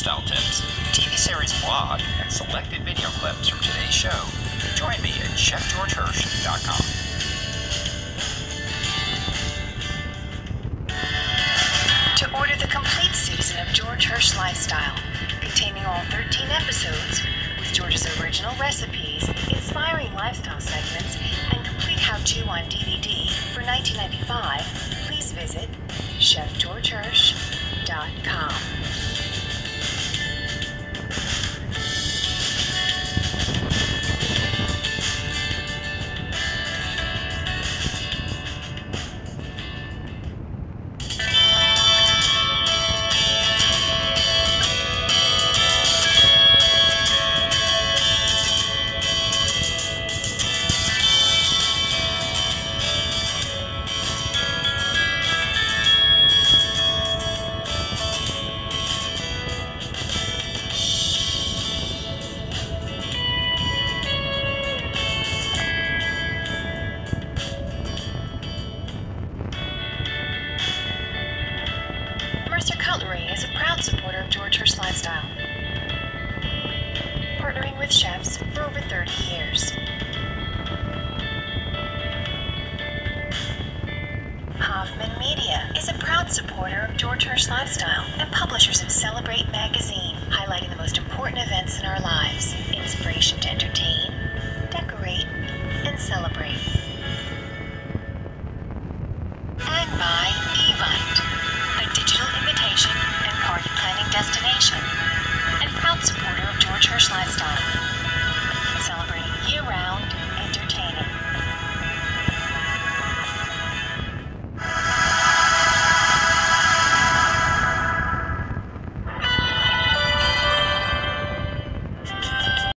lifestyle tips, TV series blog, and selected video clips from today's show. Join me at ChefGeorgeHirsch.com. To order the complete season of George Hirsch Lifestyle, containing all 13 episodes, with George's original recipes, inspiring lifestyle segments, and complete how-to on DVD for $19.95, please visit ChefGeorgeHirsch.com. Mercer Cutlery is a proud supporter of George Hirsch Lifestyle, partnering with chefs for over 30 years. Hoffman Media is a proud supporter of George Hirsch Lifestyle and publishers of Celebrate magazine, highlighting the most important events in our lives, inspiration to entertain, decorate, and celebrate.